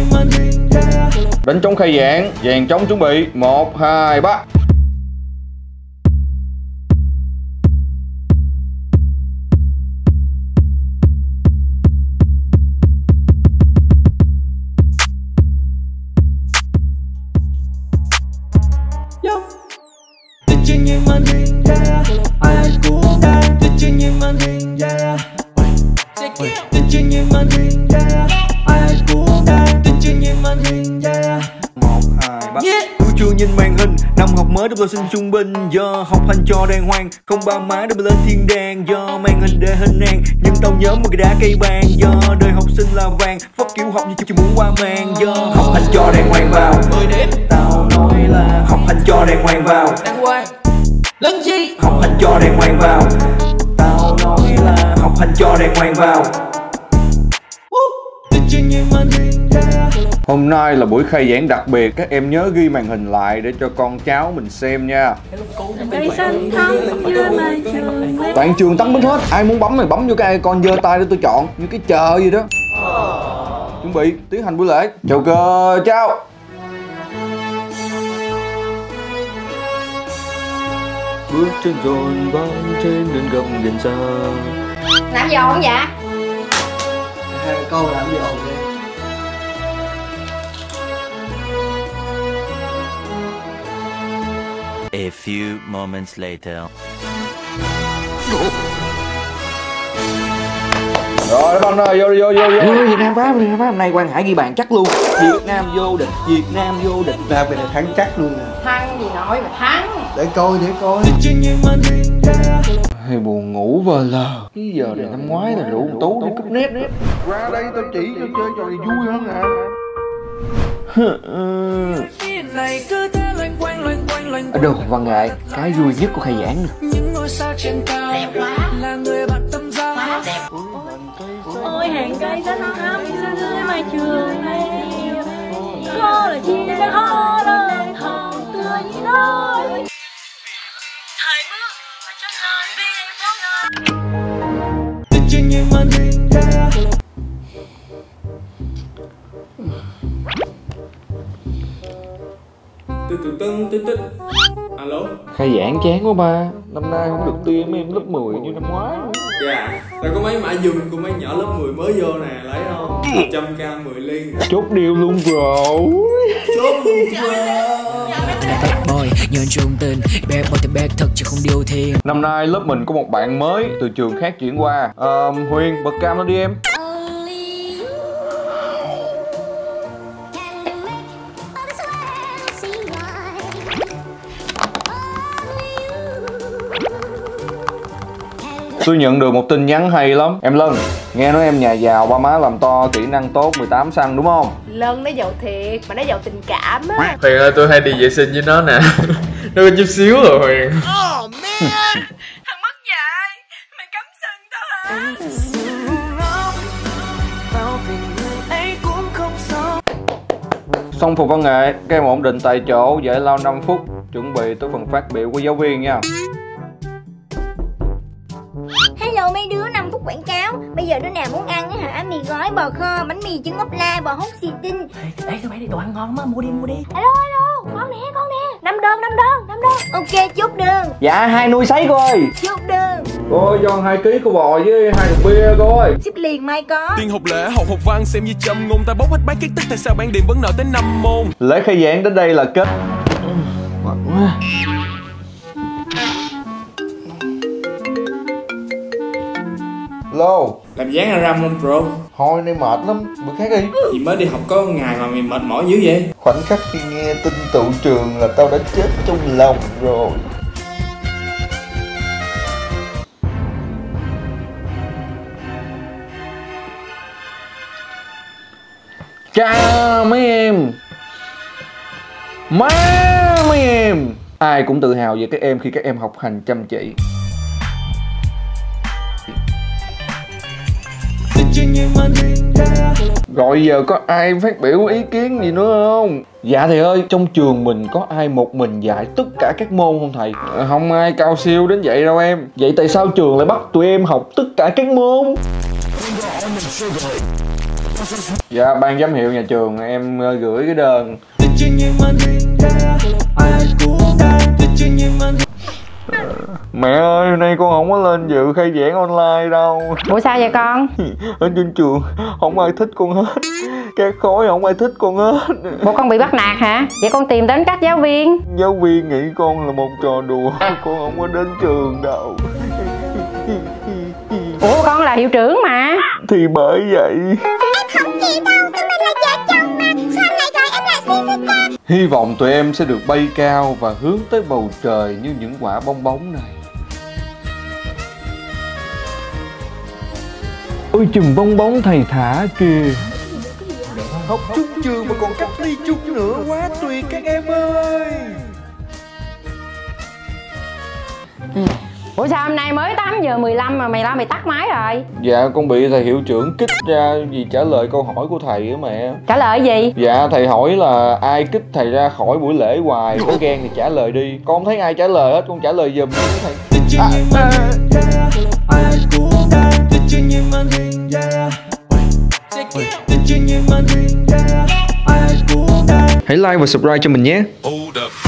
Đánh trống khai giảng, dàn trống chuẩn bị 1, 2, 3. Chưa nhìn màn hình năm học mới tôi sinh trung bình do học hành cho đàng hoàng, không ba má để lên thiên đàng do màn hình để hình nàng, nhưng tao nhớ một cái đá cây bàn do đời học sinh là vàng, phất kiểu học như chỉ muốn qua màn do học hành cho đàng hoàng vào 10 điểm. Tao nói là học hành cho đàng hoàng vào đàng hoàng lớn chi học hành cho đàng hoàng vào. Tao nói là học hành cho đàng hoàng vào. Hôm nay là buổi khai giảng đặc biệt, các em nhớ ghi màn hình lại để cho con cháu mình xem nha. Cây xanh thắm dưới mái trường. Toàn trường tắt mic hết, ai muốn bấm thì bấm vô cái con giơ tay để tôi chọn, như cái chờ gì đó. Chuẩn bị tiến hành buổi lễ. Chào cờ trao. Bước chân dồn vang trên đường gầm gần xa. Làm gì ồn vậy? Hai câu làm gì ồn vậy? A few moments later. Rồi banh ơi, vô. Việt Nam phá hôm nay Quang Hải ghi bàn chắc luôn. Việt Nam vô địch, Việt Nam vô địch. Ra về này thắng chắc luôn nè. Thắng gì nổi mà thắng. Để coi. Hay buồn ngủ vờ lờ. Cái giờ này năm ngoái là rủ Tú đi cúp nét. Ra đây tao chỉ cho chơi trò này vui hơn nè. Ở đâu văn nghệ, cái vui nhất của khai giảng nè. Đẹp quá. Ôi hàng cây xanh thắm dưới mái trường này. Có là chi để khó đời thầm tựa như nói. Thời mưa và trong lời vì hạnh phúc Tức. Alo. Khai giảng chán quá ba. Năm nay không được tuyển mấy em lớp 10 như năm ngoái. Dạ. Rồi có mấy mã dùng của mấy nhỏ lớp 10 mới vô nè, lấy không? 100k 10 ly. Chốt deal luôn bro. Chốt luôn bro. Boy, nhớ trung tình, bad boy thì bad thật chứ không điều thiên. Năm nay lớp mình có một bạn mới từ trường khác chuyển qua. Huyền, bật cam lên đi em. Tôi nhận được một tin nhắn hay lắm. Em Lân, nghe nói em nhà giàu, ba má làm to, kỹ năng tốt, 18 xăng đúng không? Lân nó giàu thiệt, mà nó giàu tình cảm á. Huyền ơi, tôi hay đi vệ sinh với nó nè. Nó có chút xíu rồi Huyền. Thằng mất dạy, mày cấm sừng tao hả? Xong phục văn nghệ, các em ổn định tại chỗ, giải lao 5 phút. Chuẩn bị tới phần phát biểu của giáo viên nha. Hello mấy đứa, 5 phút quảng cáo. Bây giờ đứa nào muốn ăn á hả? Mì gói, bò kho, bánh mì trứng ốp la, bò hút xì tinh. Ê tụi bay đi, đồ ăn ngon lắm, mua đi. Alo, con nè. 5 đơn. Ok, chốt đơn. Dạ, 2 nuôi sấy cô ơi. Chốt đơn. Cô ơi, cho 2 kg của bò với 2 thùng bia cô ơi. Ship liền mai có. Tiên học lễ, học văn xem như châm ngôn, ta bốc hết bát kiến thức, tại sao ban điểm vẫn nợ tới 5 môn. Lễ khai giảng đến đây là kết. Mệt quá. Lô, Làm dáng là ram không bro? thôi nay mệt lắm, bữa khác đi. Chị mới đi học có ngày mà mày mệt mỏi dữ vậy? Khoảnh khắc khi nghe tin tụ trường là tao đã chết trong lòng rồi. Chào mấy em. Mấy em. Ai cũng tự hào về các em khi các em học hành chăm chỉ. Rồi giờ có ai phát biểu ý kiến gì nữa không? Dạ thầy ơi, trong trường mình có ai một mình dạy tất cả các môn không thầy? Không ai cao siêu đến vậy đâu em. Vậy tại sao trường lại bắt tụi em học tất cả các môn? Dạ ban giám hiệu nhà trường em gửi cái đơn. Mẹ ơi, hôm nay con không có lên dự khai giảng online đâu. Ủa sao vậy con? Ở trên trường không ai thích con hết. Các khối không ai thích con hết. Bộ con bị bắt nạt hả? Vậy con tìm đến các giáo viên. Giáo viên nghĩ con là một trò đùa. Con không có đến trường đâu. Ủa con là hiệu trưởng mà. Thì bởi vậy. Không gì đâu, tụi mình là vợ chồng mà. Sao anh lại gọi em là Jessica? Hy vọng tụi em sẽ được bay cao và hướng tới bầu trời như những quả bong bóng này. Ôi chùm bong bóng thầy thả kìa. Học chung trường mà còn cách ly chung nữa, quá tuyệt các em ơi. Ủa sao hôm nay mới 8:15 mà mày lo mày tắt máy rồi? Dạ con bị thầy hiệu trưởng kích ra vì trả lời câu hỏi của thầy á mẹ. Trả lời gì? Dạ thầy hỏi là ai kích thầy ra khỏi buổi lễ hoài, có ghen thì trả lời đi. Con không thấy ai trả lời hết, con trả lời giùm thầy. Hãy like và subscribe cho mình nhé.